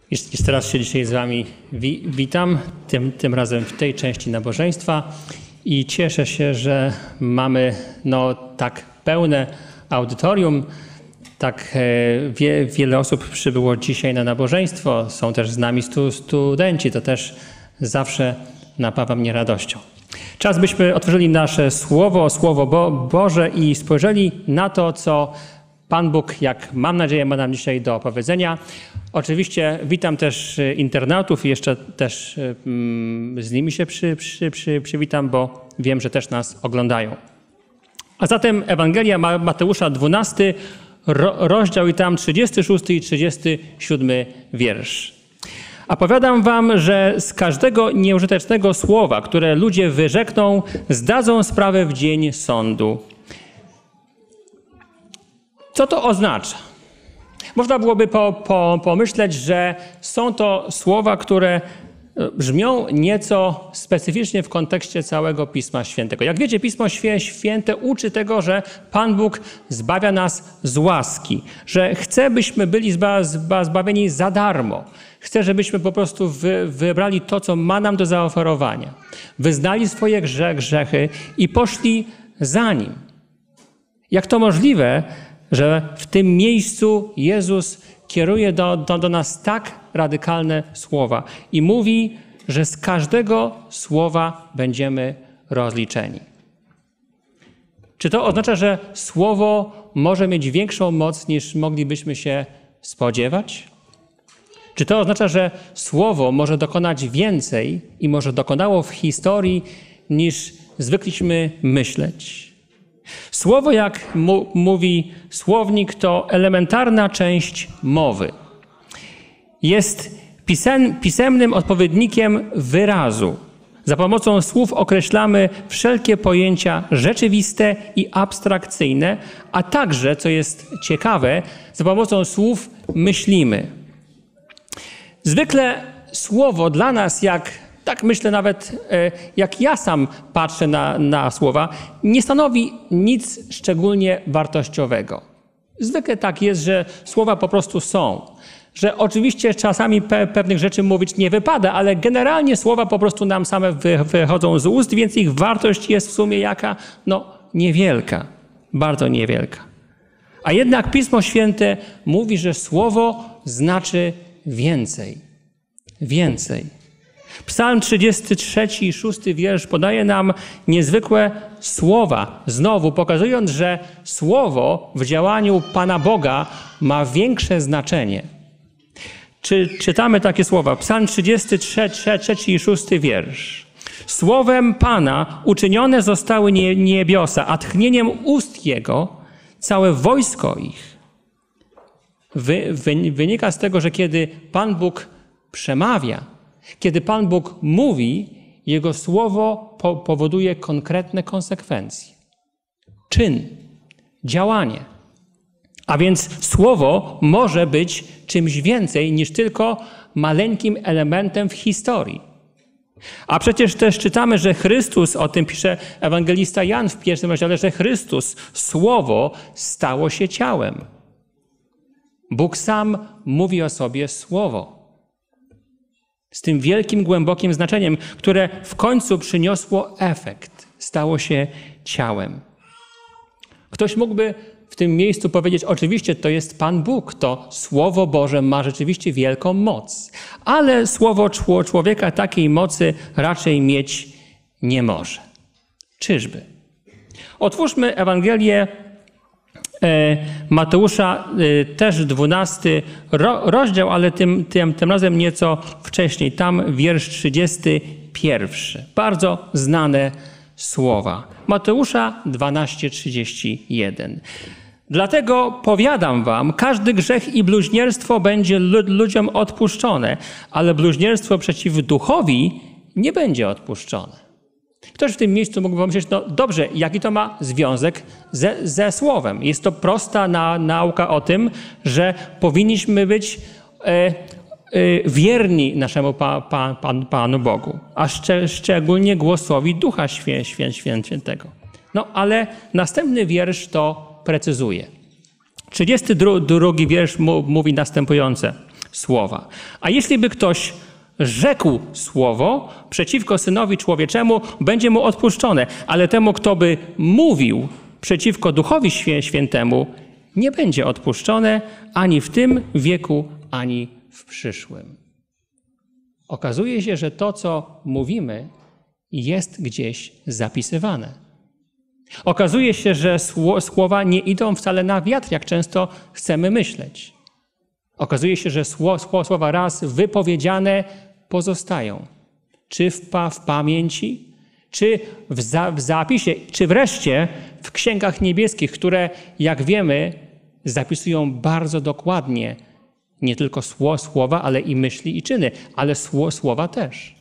Jeszcze teraz się dzisiaj z wami witam, tym razem w tej części nabożeństwa i cieszę się, że mamy tak pełne audytorium, tak wiele osób przybyło dzisiaj na nabożeństwo, są też z nami studenci, to też zawsze napawa mnie radością. Czas byśmy otworzyli nasze Słowo Boże i spojrzeli na to, co Pan Bóg, jak mam nadzieję, ma nam dzisiaj do opowiedzenia. Oczywiście witam też internautów i jeszcze też z nimi się przywitam, bo wiem, że też nas oglądają. A zatem Ewangelia Mateusza 12, rozdział i tam 36 i 37 wiersz. A powiadam wam, że z każdego nieużytecznego słowa, które ludzie wyrzekną, zdadzą sprawę w dzień sądu. Co to oznacza? Można byłoby pomyśleć, że są to słowa, które brzmią nieco specyficznie w kontekście całego Pisma Świętego. Jak wiecie, Pismo Święte uczy tego, że Pan Bóg zbawia nas z łaski, że chce, byśmy byli zbawieni za darmo. Chce, żebyśmy po prostu wybrali to, co ma nam do zaoferowania. Wyznali swoje grzechy i poszli za Nim. Jak to możliwe, że w tym miejscu Jezus kieruje do nas tak radykalne słowa i mówi, że z każdego słowa będziemy rozliczeni. Czy to oznacza, że słowo może mieć większą moc, niż moglibyśmy się spodziewać? Czy to oznacza, że słowo może dokonać więcej i może dokonało w historii, niż zwykliśmy myśleć? Słowo, jak mówi słownik, to elementarna część mowy. Jest pisemnym odpowiednikiem wyrazu. Za pomocą słów określamy wszelkie pojęcia rzeczywiste i abstrakcyjne, a także, co jest ciekawe, za pomocą słów myślimy. Zwykle słowo dla nas, tak myślę nawet, jak ja sam patrzę na słowa, nie stanowi nic szczególnie wartościowego. Zwykle tak jest, że słowa po prostu są. Że oczywiście czasami pewnych rzeczy mówić nie wypada, ale generalnie słowa po prostu nam same wychodzą z ust, więc ich wartość jest w sumie jaka? Niewielka. Bardzo niewielka. A jednak Pismo Święte mówi, że słowo znaczy więcej. Więcej. Psalm 33 i 6 wiersz podaje nam niezwykłe słowa, znowu pokazując, że słowo w działaniu Pana Boga ma większe znaczenie. Czytamy takie słowa. Psalm 33 i 6 wiersz. Słowem Pana uczynione zostały niebiosa, a tchnieniem ust Jego całe wojsko ich. Wynika z tego, że kiedy Pan Bóg przemawia, kiedy Pan Bóg mówi, Jego słowo powoduje konkretne konsekwencje. Czyn, działanie. A więc słowo może być czymś więcej niż tylko maleńkim elementem w historii. A przecież też czytamy, że Chrystus, o tym pisze ewangelista Jan w 1 rozdziale, że Chrystus, słowo, stało się ciałem. Bóg sam mówi o sobie słowo. Z tym wielkim, głębokim znaczeniem, które w końcu przyniosło efekt. Stało się ciałem. Ktoś mógłby w tym miejscu powiedzieć, oczywiście to jest Pan Bóg, to Słowo Boże ma rzeczywiście wielką moc. Ale Słowo człowieka takiej mocy raczej mieć nie może. Czyżby? Otwórzmy Ewangelię Mateusza, też 12 rozdział, ale tym razem nieco wcześniej. Tam wiersz 31. Bardzo znane słowa. Mateusza 12:31. Dlatego powiadam wam, każdy grzech i bluźnierstwo będzie ludziom odpuszczone, ale bluźnierstwo przeciw duchowi nie będzie odpuszczone. Ktoś w tym miejscu mógłby pomyśleć, dobrze, jaki to ma związek ze słowem? Jest to prosta nauka o tym, że powinniśmy być wierni naszemu Panu Bogu, a szczególnie głosowi Ducha Świętego. Ale następny wiersz to precyzuje. 32 wiersz mówi następujące. słowa. A jeśli by ktoś rzekł słowo przeciwko Synowi Człowieczemu, będzie mu odpuszczone, ale temu, kto by mówił przeciwko Duchowi Świętemu, nie będzie odpuszczone ani w tym wieku, ani w przyszłym. Okazuje się, że to, co mówimy, jest gdzieś zapisywane. Okazuje się, że słowa nie idą wcale na wiatr, jak często chcemy myśleć. Okazuje się, że słowa raz wypowiedziane pozostają. Czy w pamięci, czy w zapisie, czy wreszcie w księgach niebieskich, które, jak wiemy, zapisują bardzo dokładnie nie tylko słowa, ale i myśli i czyny, ale słowa też.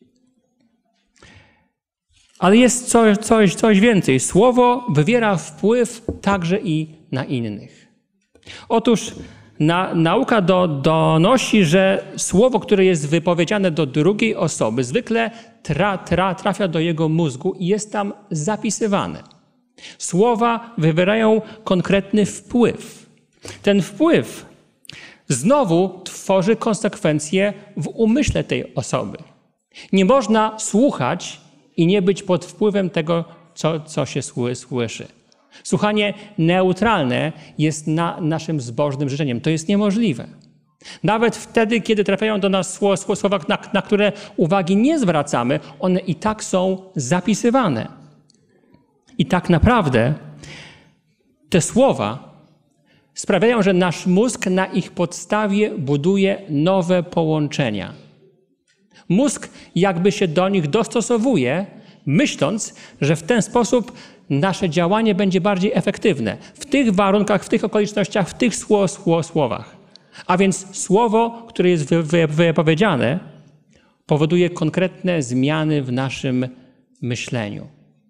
Ale jest coś więcej. Słowo wywiera wpływ także i na innych. Otóż nauka donosi, że słowo, które jest wypowiedziane do drugiej osoby, zwykle trafia do jego mózgu i jest tam zapisywane. Słowa wywierają konkretny wpływ. Ten wpływ znowu tworzy konsekwencje w umyśle tej osoby. Nie można słuchać i nie być pod wpływem tego, co się słyszy. Słuchanie neutralne jest naszym zbożnym życzeniem. To jest niemożliwe. Nawet wtedy, kiedy trafiają do nas słowa, na które uwagi nie zwracamy, one i tak są zapisywane. I tak naprawdę te słowa sprawiają, że nasz mózg na ich podstawie buduje nowe połączenia. Mózg jakby się do nich dostosowuje, myśląc, że w ten sposób nasze działanie będzie bardziej efektywne. W tych warunkach, w tych okolicznościach, w tych słowach. A więc słowo, które jest wypowiedziane, powoduje konkretne zmiany w naszym myśleniu.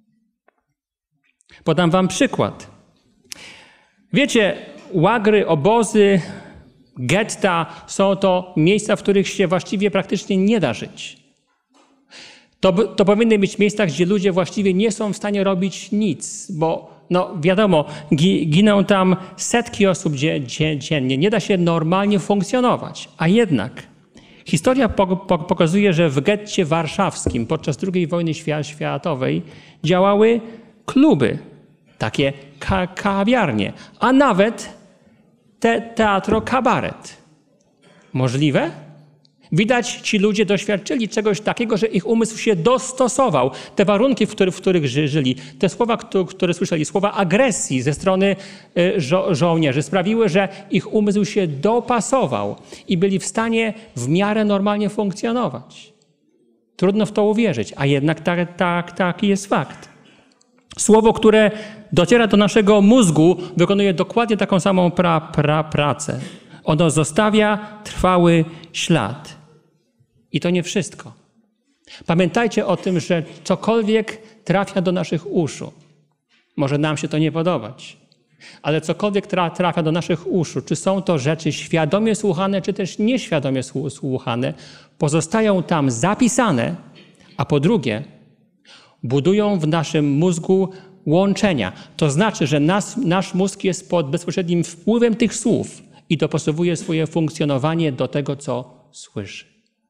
Podam wam przykład. Wiecie, łagry, obozy, getta są to miejsca, w których się właściwie praktycznie nie da żyć. To powinny być miejsca, gdzie ludzie właściwie nie są w stanie robić nic, bo wiadomo, giną tam setki osób dziennie, nie da się normalnie funkcjonować. A jednak historia pokazuje, że w getcie warszawskim podczas II wojny światowej działały kluby, takie kawiarnie, a nawet teatro kabaret. Możliwe? Widać, ci ludzie doświadczyli czegoś takiego, że ich umysł się dostosował. Te warunki, w których żyli, te słowa, które słyszeli, słowa agresji ze strony żołnierzy sprawiły, że ich umysł się dopasował i byli w stanie w miarę normalnie funkcjonować. Trudno w to uwierzyć, a jednak taki jest fakt. Słowo, które dociera do naszego mózgu, wykonuje dokładnie taką samą pracę. Ono zostawia trwały ślad. I to nie wszystko. Pamiętajcie o tym, że cokolwiek trafia do naszych uszu, może nam się to nie podobać, ale cokolwiek trafia do naszych uszu, czy są to rzeczy świadomie słuchane, czy też nieświadomie słuchane, pozostają tam zapisane, a po drugie, budują w naszym mózgu łączenia. To znaczy, że nasz mózg jest pod bezpośrednim wpływem tych słów i dopasowuje swoje funkcjonowanie do tego, co słyszy.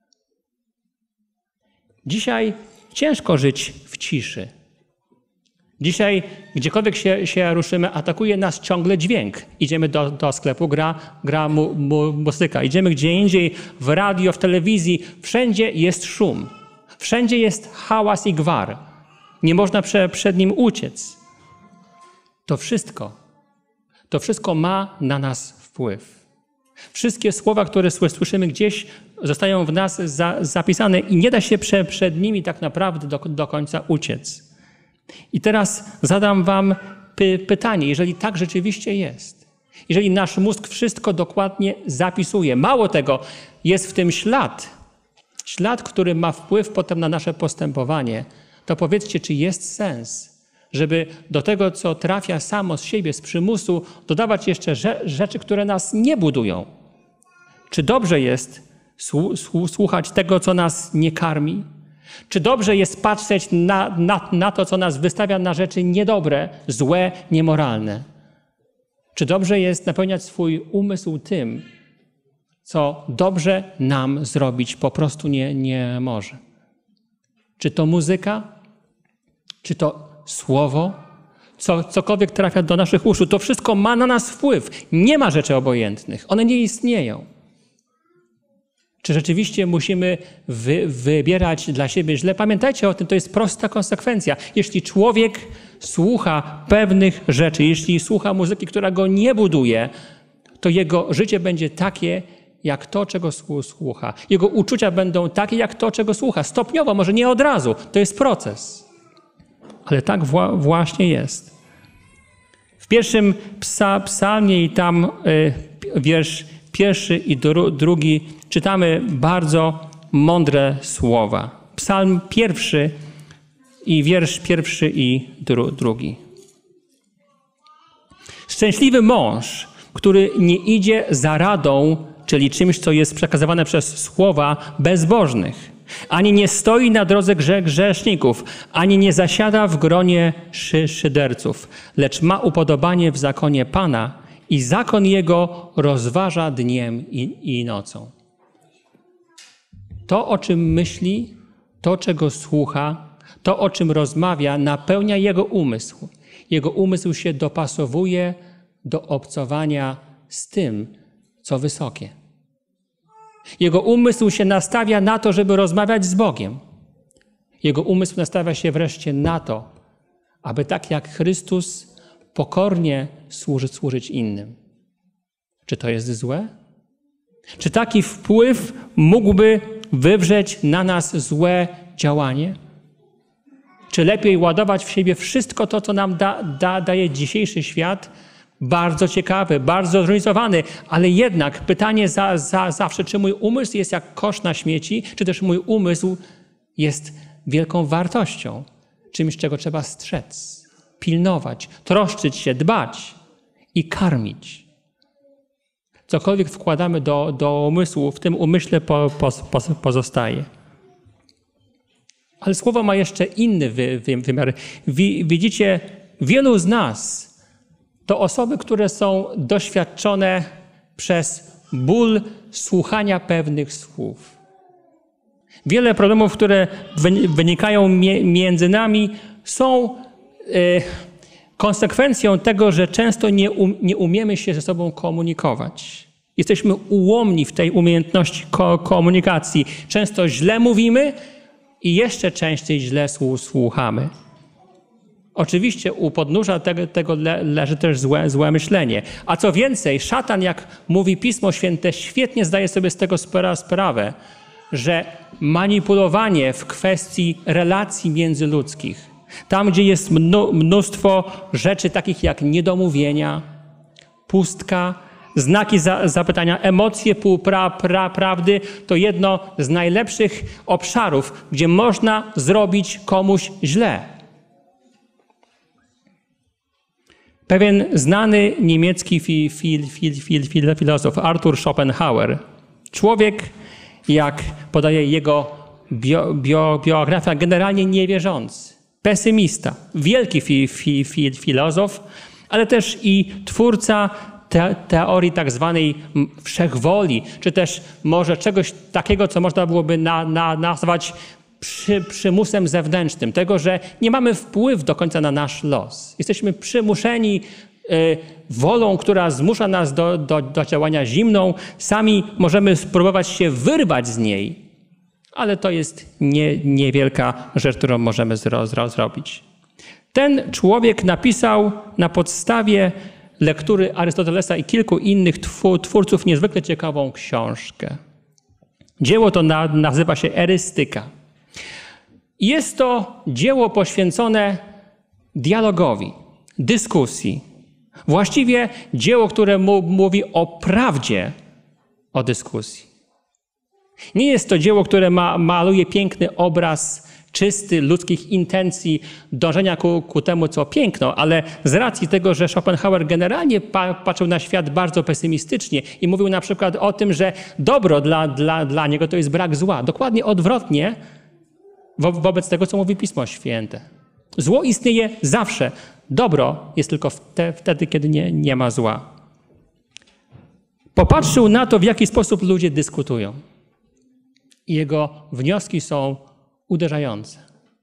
Dzisiaj ciężko żyć w ciszy. Dzisiaj, gdziekolwiek się ruszymy, atakuje nas ciągle dźwięk. Idziemy do sklepu, gra muzyka. Idziemy gdzie indziej, w radio, w telewizji. Wszędzie jest szum. Wszędzie jest hałas i gwar. Nie można przed nim uciec. To wszystko ma na nas wpływ. Wszystkie słowa, które słyszymy gdzieś, zostają w nas zapisane i nie da się przed nimi tak naprawdę do końca uciec. I teraz zadam wam pytanie, jeżeli tak rzeczywiście jest, jeżeli nasz mózg wszystko dokładnie zapisuje, mało tego, jest w tym ślad, który ma wpływ potem na nasze postępowanie, to powiedzcie, czy jest sens, żeby do tego, co trafia samo z siebie, z przymusu, dodawać jeszcze rzeczy, które nas nie budują. Czy dobrze jest słuchać tego, co nas nie karmi? Czy dobrze jest patrzeć na to, co nas wystawia na rzeczy niedobre, złe, niemoralne? Czy dobrze jest napełniać swój umysł tym, co dobrze nam zrobić po prostu nie może. Czy to muzyka, czy to słowo, cokolwiek trafia do naszych uszu, to wszystko ma na nas wpływ. Nie ma rzeczy obojętnych. One nie istnieją. Czy rzeczywiście musimy wybierać dla siebie źle? Pamiętajcie o tym, to jest prosta konsekwencja. Jeśli człowiek słucha pewnych rzeczy, jeśli słucha muzyki, która go nie buduje, to jego życie będzie takie, jak to, czego słucha. Jego uczucia będą takie, jak to, czego słucha. Stopniowo, może nie od razu. To jest proces. Ale tak właśnie jest. W pierwszym psalmie i tam wiersz 1 i 2 czytamy bardzo mądre słowa. Psalm 1 i wiersz 1 i 2. Szczęśliwy mąż, który nie idzie za radą, czyli czymś, co jest przekazywane przez słowa bezbożnych, ani nie stoi na drodze grzeszników, ani nie zasiada w gronie szyderców, lecz ma upodobanie w zakonie Pana i zakon Jego rozważa dniem i nocą. To, o czym myśli, to, czego słucha, to, o czym rozmawia, napełnia jego umysł. Jego umysł się dopasowuje do obcowania z tym, co wysokie. Jego umysł się nastawia na to, żeby rozmawiać z Bogiem. Jego umysł nastawia się wreszcie na to, aby tak jak Chrystus pokornie służyć innym. Czy to jest złe? Czy taki wpływ mógłby wywrzeć na nas złe działanie? Czy lepiej ładować w siebie wszystko to, co nam daje dzisiejszy świat? Bardzo ciekawy, bardzo zróżnicowany, ale jednak pytanie zawsze, czy mój umysł jest jak kosz na śmieci, czy też mój umysł jest wielką wartością, czymś, czego trzeba strzec, pilnować, troszczyć się, dbać i karmić. Cokolwiek wkładamy do umysłu, w tym umyśle pozostaje. Ale słowo ma jeszcze inny wymiar. Widzicie, wielu z nas to osoby, które są doświadczone przez ból słuchania pewnych słów. Wiele problemów, które wynikają między nami, są konsekwencją tego, że często nie umiemy się ze sobą komunikować. Jesteśmy ułomni w tej umiejętności komunikacji. Często źle mówimy i jeszcze częściej źle słuchamy. Oczywiście u podnóża tego leży też złe myślenie. A co więcej, szatan, jak mówi Pismo Święte, świetnie zdaje sobie z tego sprawę, że manipulowanie w kwestii relacji międzyludzkich, tam gdzie jest mnóstwo rzeczy takich jak niedomówienia, pustka, znaki zapytania, emocje półprawdy, to jedno z najlepszych obszarów, gdzie można zrobić komuś źle. Pewien znany niemiecki filozof Arthur Schopenhauer, człowiek, jak podaje jego biografia, generalnie niewierzący, pesymista, wielki filozof, ale też i twórca teorii tak zwanej wszechwoli, czy też może czegoś takiego, co można byłoby nazwać przymusem zewnętrznym, tego, że nie mamy wpływu do końca na nasz los. Jesteśmy przymuszeni wolą, która zmusza nas do działania, zimną. Sami możemy spróbować się wyrwać z niej, ale to jest niewielka rzecz, którą możemy zrobić. Ten człowiek napisał na podstawie lektury Arystotelesa i kilku innych twórców niezwykle ciekawą książkę. Dzieło to nazywa się Erystyka. Jest to dzieło poświęcone dialogowi, dyskusji. Właściwie dzieło, które mówi o prawdzie o dyskusji. Nie jest to dzieło, które maluje piękny obraz czysty ludzkich intencji, dążenia ku temu, co piękno, ale z racji tego, że Schopenhauer generalnie patrzył na świat bardzo pesymistycznie i mówił na przykład o tym, że dobro dla niego to jest brak zła. Dokładnie odwrotnie wobec tego, co mówi Pismo Święte. Zło istnieje zawsze. Dobro jest tylko wtedy, kiedy nie ma zła. Popatrzył na to, w jaki sposób ludzie dyskutują. I jego wnioski są uderzające.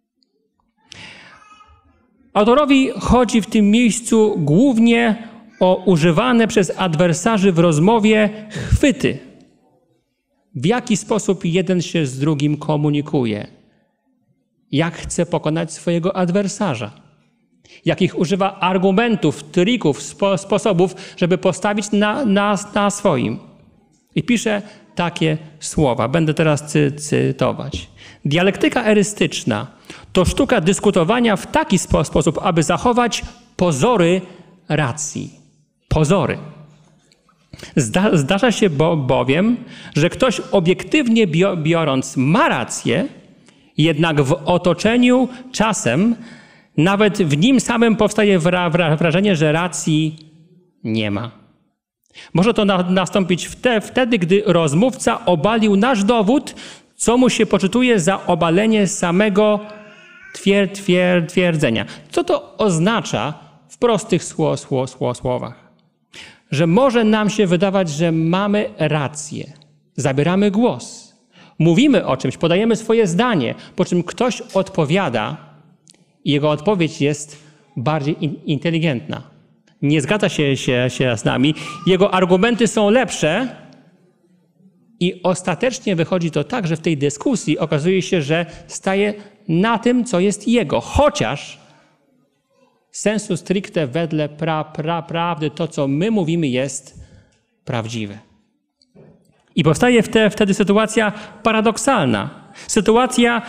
Autorowi chodzi w tym miejscu głównie o używane przez adwersarzy w rozmowie chwyty. W jaki sposób jeden się z drugim komunikuje. Jak chce pokonać swojego adwersarza. Jakich używa argumentów, trików, sposobów, żeby postawić na swoim. I pisze takie słowa. Będę teraz cytować. Dialektyka erystyczna to sztuka dyskutowania w taki sposób, aby zachować pozory racji. Pozory. Zdarza się bowiem, że ktoś obiektywnie biorąc ma rację, jednak w otoczeniu czasem nawet w nim samym powstaje wrażenie, że racji nie ma. Może to nastąpić wtedy, gdy rozmówca obalił nasz dowód, co mu się poczytuje za obalenie samego twierdzenia. Co to oznacza w prostych słowach? Że może nam się wydawać, że mamy rację. Zabieramy głos. Mówimy o czymś, podajemy swoje zdanie, po czym ktoś odpowiada i jego odpowiedź jest bardziej inteligentna. Nie zgadza się z nami. Jego argumenty są lepsze i ostatecznie wychodzi to tak, że w tej dyskusji okazuje się, że staje na tym, co jest jego. Chociaż sensu stricte wedle prawdy to, co my mówimy, jest prawdziwe. I powstaje wtedy sytuacja paradoksalna. Sytuacja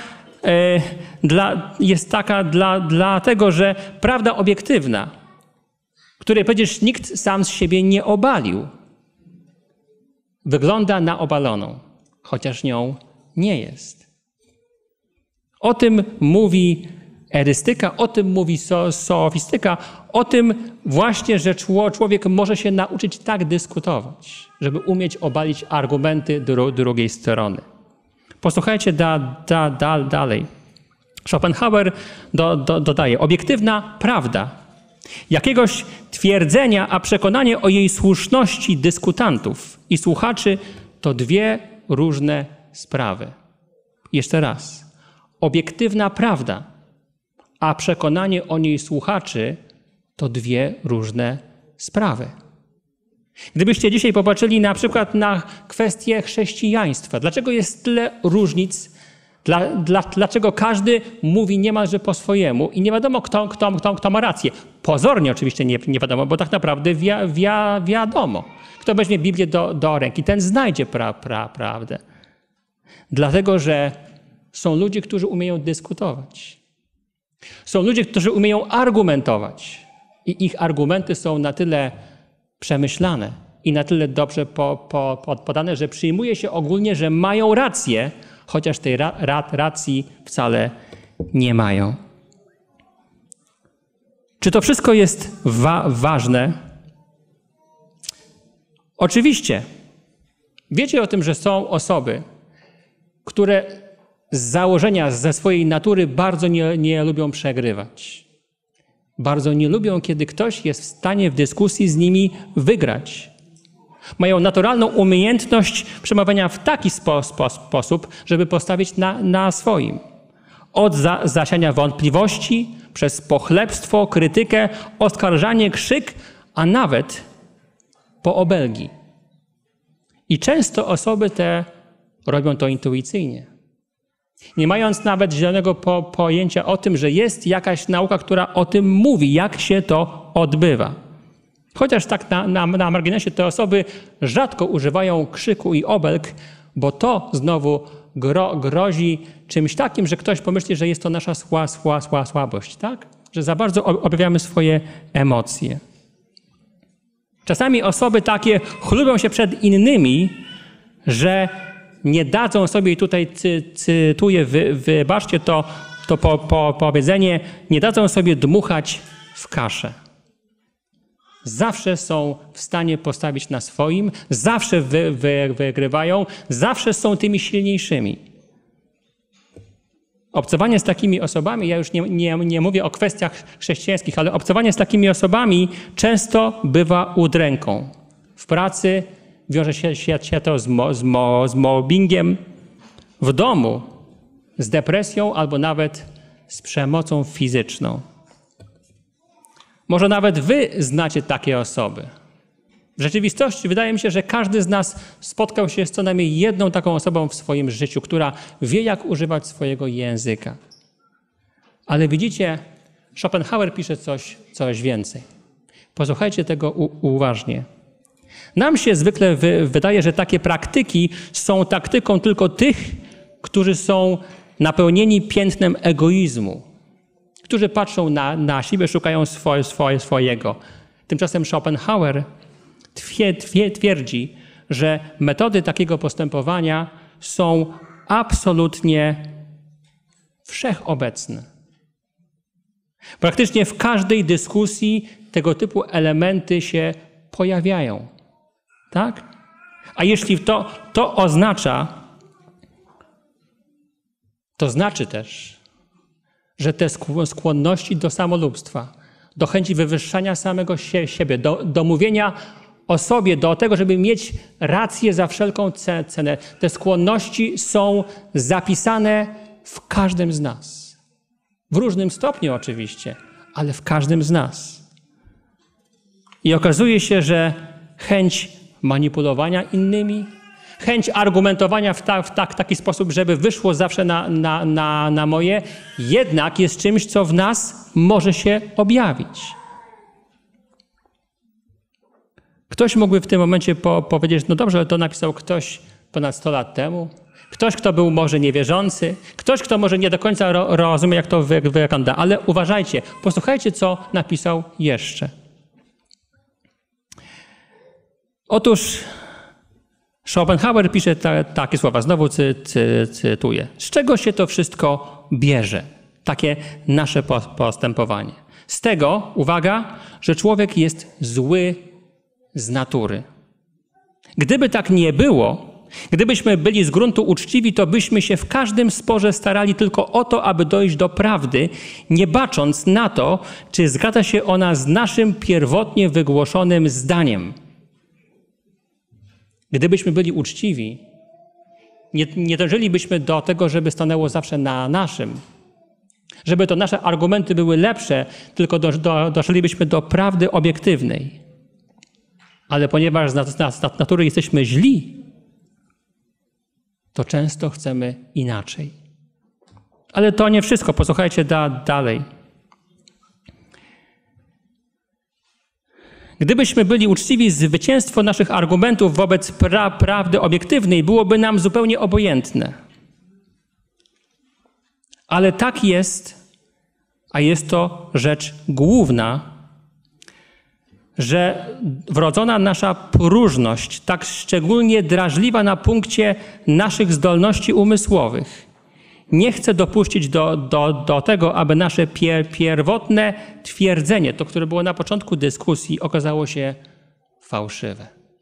jest taka dlatego, że prawda obiektywna, której przecież nikt sam z siebie nie obalił, wygląda na obaloną, chociaż nią nie jest. O tym mówi erystyka, o tym mówi sofistyka, o tym właśnie, że człowiek może się nauczyć tak dyskutować, żeby umieć obalić argumenty drugiej strony. Posłuchajcie dalej. Schopenhauer dodaje, obiektywna prawda jakiegoś twierdzenia, a przekonanie o jej słuszności dyskutantów i słuchaczy to dwie różne sprawy. Jeszcze raz. Obiektywna prawda, a przekonanie o niej słuchaczy to dwie różne sprawy. Gdybyście dzisiaj popatrzyli na przykład na kwestię chrześcijaństwa, dlaczego jest tyle różnic, dlaczego każdy mówi niemalże po swojemu i nie wiadomo, kto ma rację. Pozornie oczywiście nie wiadomo, bo tak naprawdę wiadomo. Kto weźmie Biblię do ręki, ten znajdzie prawdę. Dlatego, że są ludzie, którzy umieją dyskutować. Są ludzie, którzy umieją argumentować. I ich argumenty są na tyle przemyślane i na tyle dobrze podane, że przyjmuje się ogólnie, że mają rację, chociaż tej racji wcale nie mają. Czy to wszystko jest ważne? Oczywiście. Wiecie o tym, że są osoby, które z założenia, ze swojej natury bardzo nie lubią przegrywać. Bardzo nie lubią, kiedy ktoś jest w stanie w dyskusji z nimi wygrać. Mają naturalną umiejętność przemawiania w taki sposób, żeby postawić na swoim. Od zasiania wątpliwości, przez pochlebstwo, krytykę, oskarżanie, krzyk, a nawet po obelgi. I często osoby te robią to intuicyjnie. Nie mając nawet zielonego pojęcia o tym, że jest jakaś nauka, która o tym mówi, jak się to odbywa. Chociaż tak na marginesie te osoby rzadko używają krzyku i obelg, bo to znowu grozi czymś takim, że ktoś pomyśli, że jest to nasza słabość, tak? Że za bardzo objawiamy swoje emocje. Czasami osoby takie chlubią się przed innymi, że nie dadzą sobie, i tutaj cytuję, wybaczcie to powiedzenie, nie dadzą sobie dmuchać w kaszę. Zawsze są w stanie postawić na swoim, zawsze wygrywają, zawsze są tymi silniejszymi. Obcowanie z takimi osobami, ja już nie mówię o kwestiach chrześcijańskich, ale obcowanie z takimi osobami często bywa udręką. W pracy, wiąże się to z mobbingiem w domu, z depresją albo nawet z przemocą fizyczną. Może nawet wy znacie takie osoby. W rzeczywistości wydaje mi się, że każdy z nas spotkał się z co najmniej jedną taką osobą w swoim życiu, która wie, jak używać swojego języka. Ale widzicie, Schopenhauer pisze coś więcej. Posłuchajcie tego uważnie. Nam się zwykle wydaje, że takie praktyki są taktyką tylko tych, którzy są napełnieni piętnem egoizmu, którzy patrzą na siebie, szukają swojego. Tymczasem Schopenhauer twierdzi, że metody takiego postępowania są absolutnie wszechobecne. Praktycznie w każdej dyskusji tego typu elementy się pojawiają. Tak? A jeśli to oznacza, to znaczy też, że te skłonności do samolubstwa, do chęci wywyższania samego siebie, do mówienia o sobie, do tego, żeby mieć rację za wszelką cenę, te skłonności są zapisane w każdym z nas. W różnym stopniu oczywiście, ale w każdym z nas. I okazuje się, że chęć manipulowania innymi, chęć argumentowania w taki sposób, żeby wyszło zawsze na moje, jednak jest czymś, co w nas może się objawić. Ktoś mógłby w tym momencie powiedzieć, no dobrze, ale to napisał ktoś ponad 100 lat temu, ktoś, kto był może niewierzący, ktoś, kto może nie do końca rozumie, jak to wygląda, ale uważajcie, posłuchajcie, co napisał jeszcze. Otóż Schopenhauer pisze takie słowa, znowu cytuję. Z czego się to wszystko bierze? Takie nasze postępowanie. Z tego, uwaga, że człowiek jest zły z natury. Gdyby tak nie było, gdybyśmy byli z gruntu uczciwi, to byśmy się w każdym sporze starali tylko o to, aby dojść do prawdy, nie bacząc na to, czy zgadza się ona z naszym pierwotnie wygłoszonym zdaniem. Gdybyśmy byli uczciwi, nie dążylibyśmy do tego, żeby stanęło zawsze na naszym. Żeby to nasze argumenty były lepsze, tylko doszlibyśmy do prawdy obiektywnej. Ale ponieważ z natury jesteśmy źli, to często chcemy inaczej. Ale to nie wszystko. Posłuchajcie dalej. Gdybyśmy byli uczciwi, zwycięstwo naszych argumentów wobec prawdy obiektywnej byłoby nam zupełnie obojętne. Ale tak jest, a jest to rzecz główna, że wrodzona nasza próżność, tak szczególnie drażliwa na punkcie naszych zdolności umysłowych, nie chce dopuścić do tego, aby nasze pierwotne twierdzenie, to, które było na początku dyskusji, okazało się fałszywe.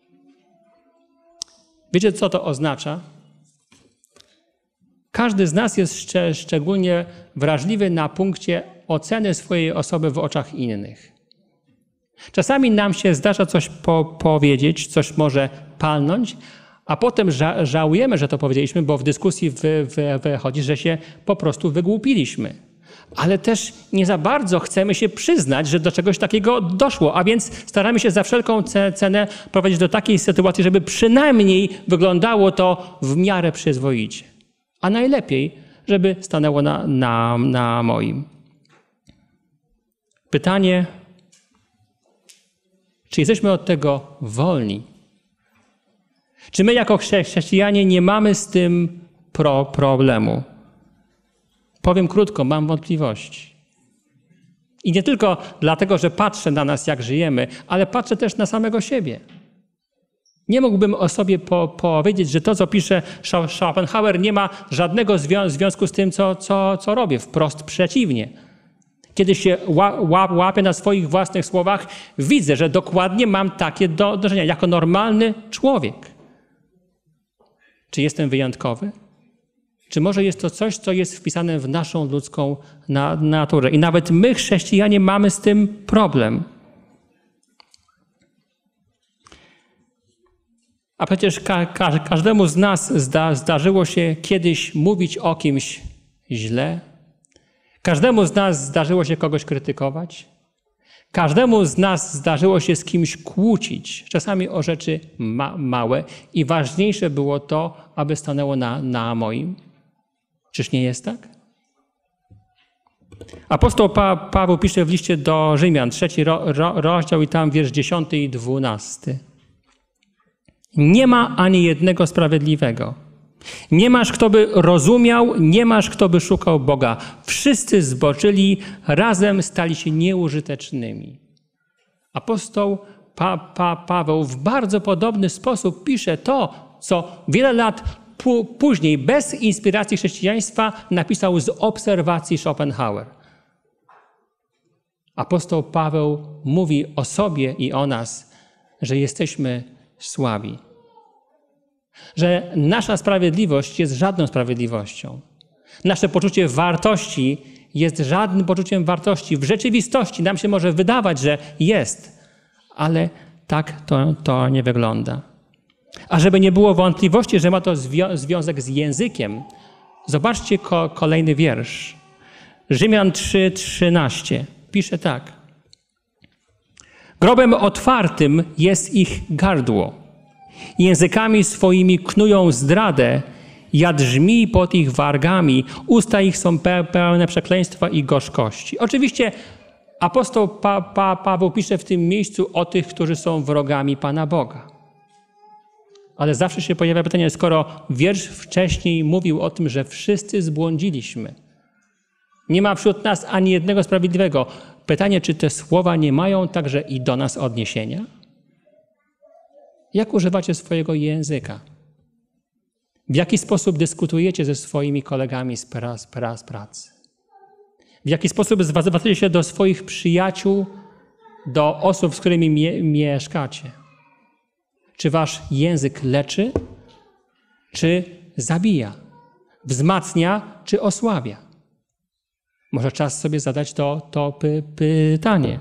Wiecie, co to oznacza? Każdy z nas jest szczególnie wrażliwy na punkcie oceny swojej osoby w oczach innych. Czasami nam się zdarza coś powiedzieć, coś może palnąć, a potem żałujemy, że to powiedzieliśmy, bo w dyskusji wychodzi, że się po prostu wygłupiliśmy. Ale też nie za bardzo chcemy się przyznać, że do czegoś takiego doszło, a więc staramy się za wszelką cenę prowadzić do takiej sytuacji, żeby przynajmniej wyglądało to w miarę przyzwoicie. A najlepiej, żeby stanęło na moim. Pytanie, czy jesteśmy od tego wolni? Czy my jako chrześcijanie nie mamy z tym problemu? Powiem krótko, mam wątpliwości. I nie tylko dlatego, że patrzę na nas, jak żyjemy, ale patrzę też na samego siebie. Nie mógłbym o sobie powiedzieć, że to, co pisze Schopenhauer, nie ma żadnego związku z tym, co robię. Wprost przeciwnie. Kiedy się łapię na swoich własnych słowach, widzę, że dokładnie mam takie dążenia, jako normalny człowiek. Czy jestem wyjątkowy? Czy może jest to coś, co jest wpisane w naszą ludzką naturę? I nawet my, chrześcijanie, mamy z tym problem. A przecież każdemu z nas zdarzyło się kiedyś mówić o kimś źle. Każdemu z nas zdarzyło się kogoś krytykować. Każdemu z nas zdarzyło się z kimś kłócić, czasami o rzeczy małe i ważniejsze było to, aby stanęło na moim. Czyż nie jest tak? Apostoł Paweł pisze w liście do Rzymian, 3 rozdział i tam wiersz 10 i 12. Nie ma ani jednego sprawiedliwego. Nie masz, kto by rozumiał, nie masz, kto by szukał Boga. Wszyscy zboczyli, razem stali się nieużytecznymi. Apostoł Paweł w bardzo podobny sposób pisze to, co wiele lat później, bez inspiracji chrześcijaństwa, napisał z obserwacji Schopenhauer. Apostoł Paweł mówi o sobie i o nas, że jesteśmy słabi. Że nasza sprawiedliwość jest żadną sprawiedliwością. Nasze poczucie wartości jest żadnym poczuciem wartości. W rzeczywistości nam się może wydawać, że jest, ale tak to nie wygląda. A żeby nie było wątpliwości, że ma to związek z językiem, zobaczcie kolejny wiersz. Rzymian 3:13 pisze tak. Grobem otwartym jest ich gardło. Językami swoimi knują zdradę, jad żmij pod ich wargami, usta ich są pełne przekleństwa i gorzkości. Oczywiście apostoł Paweł pisze w tym miejscu o tych, którzy są wrogami Pana Boga. Ale zawsze się pojawia pytanie, skoro wiersz wcześniej mówił o tym, że wszyscy zbłądziliśmy. Nie ma wśród nas ani jednego sprawiedliwego. Pytanie, czy te słowa nie mają także i do nas odniesienia? Jak używacie swojego języka? W jaki sposób dyskutujecie ze swoimi kolegami z pracy? W jaki sposób zwracacie się do swoich przyjaciół, do osób, z którymi mieszkacie? Czy wasz język leczy, czy zabija? Wzmacnia, czy osłabia? Może czas sobie zadać to pytanie.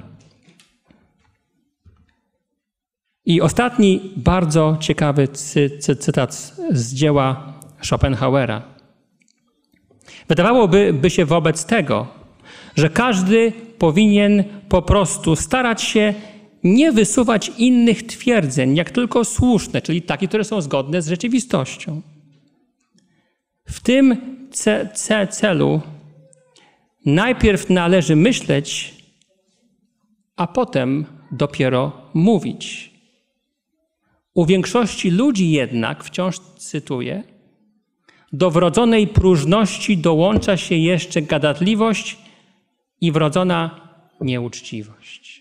I ostatni bardzo ciekawy cytat z dzieła Schopenhauera. Wydawałoby się wobec tego, że każdy powinien po prostu starać się nie wysuwać innych twierdzeń, jak tylko słuszne, czyli takie, które są zgodne z rzeczywistością. W tym celu najpierw należy myśleć, a potem dopiero mówić. U większości ludzi jednak, wciąż cytuję, do wrodzonej próżności dołącza się jeszcze gadatliwość i wrodzona nieuczciwość.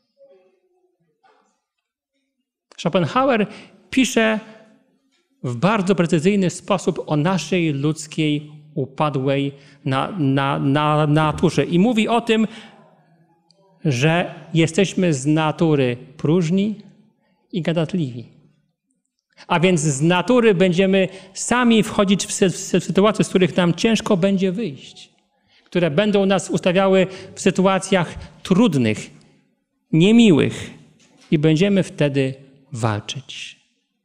Schopenhauer pisze w bardzo precyzyjny sposób o naszej ludzkiej upadłej naturze i mówi o tym, że jesteśmy z natury próżni i gadatliwi. A więc z natury będziemy sami wchodzić w sytuacje, z których nam ciężko będzie wyjść, które będą nas ustawiały w sytuacjach trudnych, niemiłych i będziemy wtedy walczyć.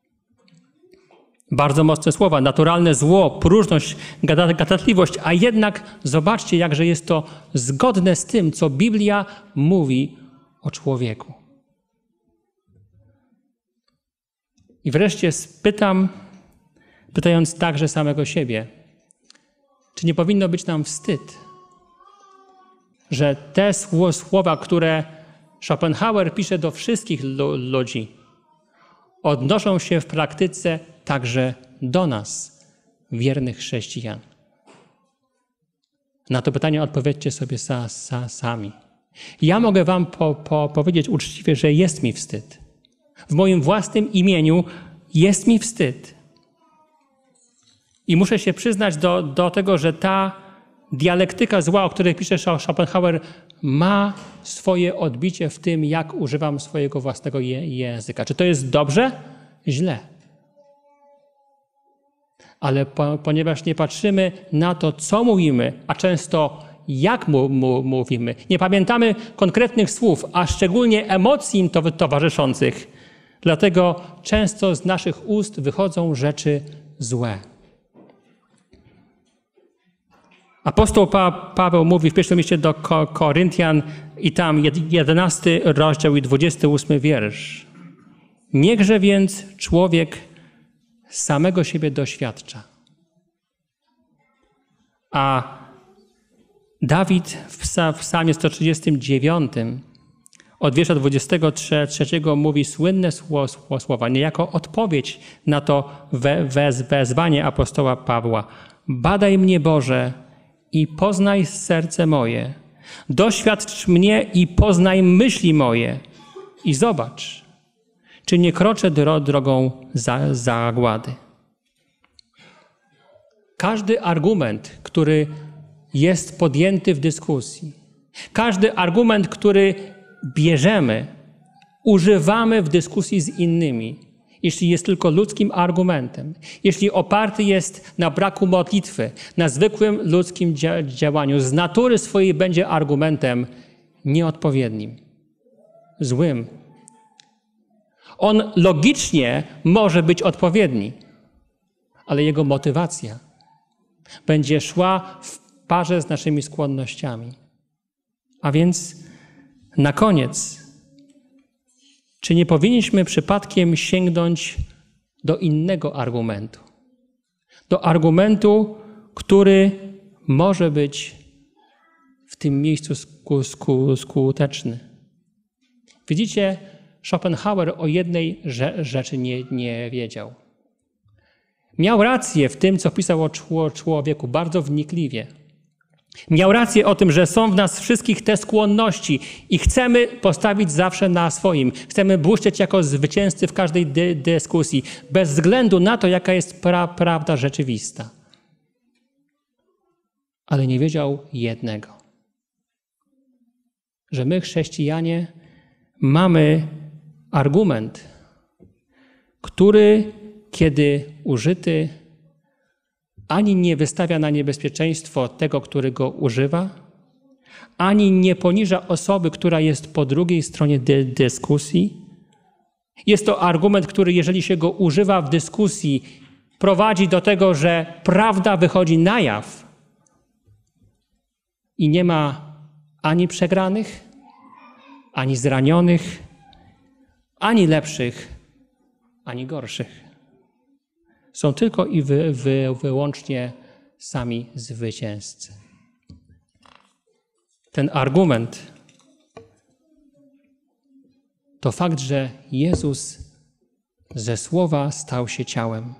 Bardzo mocne słowa, naturalne zło, próżność, gadatliwość, a jednak zobaczcie, jakże jest to zgodne z tym, co Biblia mówi o człowieku. I wreszcie pytając także samego siebie, czy nie powinno być nam wstyd, że te słowa, które Schopenhauer pisze do wszystkich ludzi, odnoszą się w praktyce także do nas, wiernych chrześcijan. Na to pytanie odpowiedzcie sobie sami. Ja mogę wam powiedzieć uczciwie, że jest mi wstyd. W moim własnym imieniu jest mi wstyd. I muszę się przyznać do tego, że ta dialektyka zła, o której pisze Schopenhauer, ma swoje odbicie w tym, jak używam swojego własnego języka. Czy to jest dobrze? Źle. Ale ponieważ nie patrzymy na to, co mówimy, a często jak mówimy, nie pamiętamy konkretnych słów, a szczególnie emocji im towarzyszących, Dlatego często z naszych ust wychodzą rzeczy złe. Apostoł Paweł mówi w pierwszym liście do Koryntian i tam 11 rozdział i 28 wiersz. Niechże więc człowiek samego siebie doświadcza. A Dawid w psalmie 139 od wiersza 23 mówi słynne słowa, niejako odpowiedź na to wezwanie apostoła Pawła. Badaj mnie, Boże, i poznaj serce moje. Doświadcz mnie i poznaj myśli moje. I zobacz, czy nie kroczę drogą zagłady. Każdy argument, który jest podjęty w dyskusji, każdy argument, który bierzemy, używamy w dyskusji z innymi, jeśli jest tylko ludzkim argumentem, jeśli oparty jest na braku modlitwy, na zwykłym ludzkim działaniu, z natury swojej będzie argumentem nieodpowiednim, złym. On logicznie może być odpowiedni, ale jego motywacja będzie szła w parze z naszymi skłonnościami. A więc na koniec, czy nie powinniśmy przypadkiem sięgnąć do innego argumentu? Do argumentu, który może być w tym miejscu skuteczny. Widzicie, Schopenhauer o jednej rzeczy nie wiedział. Miał rację w tym, co pisał o człowieku, bardzo wnikliwie. Miał rację o tym, że są w nas wszystkich te skłonności i chcemy postawić zawsze na swoim. Chcemy błyszczeć jako zwycięzcy w każdej dyskusji, bez względu na to, jaka jest prawda rzeczywista. Ale nie wiedział jednego, że my, chrześcijanie, mamy argument, który, kiedy użyty, ani nie wystawia na niebezpieczeństwo tego, który go używa, ani nie poniża osoby, która jest po drugiej stronie dyskusji. Jest to argument, który, jeżeli się go używa w dyskusji, prowadzi do tego, że prawda wychodzi na jaw i nie ma ani przegranych, ani zranionych, ani lepszych, ani gorszych. Są tylko i wyłącznie sami zwycięzcy. Ten argument to fakt, że Jezus ze słowa stał się ciałem.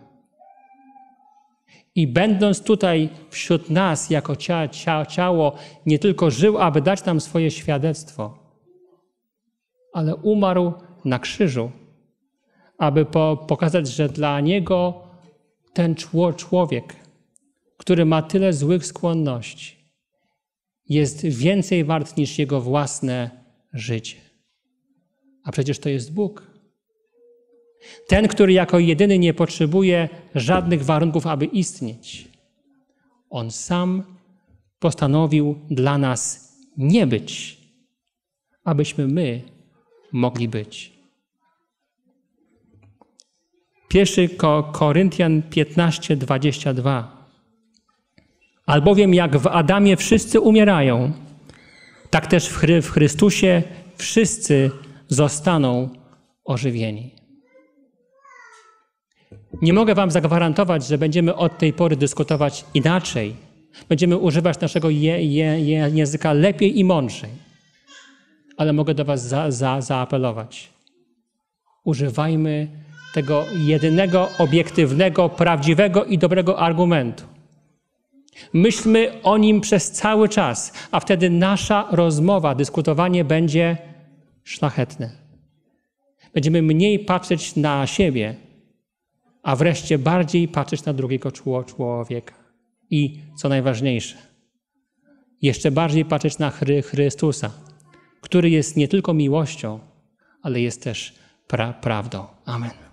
I będąc tutaj wśród nas jako ciało, nie tylko żył, aby dać nam swoje świadectwo, ale umarł na krzyżu, aby pokazać, że dla Niego ten człowiek, który ma tyle złych skłonności, jest więcej wart niż jego własne życie. A przecież to jest Bóg. Ten, który jako jedyny nie potrzebuje żadnych warunków, aby istnieć. On sam postanowił dla nas nie być, abyśmy my mogli być. 1 Koryntian 15:22. Albowiem jak w Adamie wszyscy umierają, tak też w Chrystusie wszyscy zostaną ożywieni. Nie mogę wam zagwarantować, że będziemy od tej pory dyskutować inaczej. Będziemy używać naszego języka lepiej i mądrzej. Ale mogę do was zaapelować. Używajmy tego jedynego, obiektywnego, prawdziwego i dobrego argumentu. Myślmy o nim przez cały czas, a wtedy nasza rozmowa, dyskutowanie będzie szlachetne. Będziemy mniej patrzeć na siebie, a wreszcie bardziej patrzeć na drugiego człowieka. I co najważniejsze, jeszcze bardziej patrzeć na Chrystusa, który jest nie tylko miłością, ale jest też prawdą. Amen.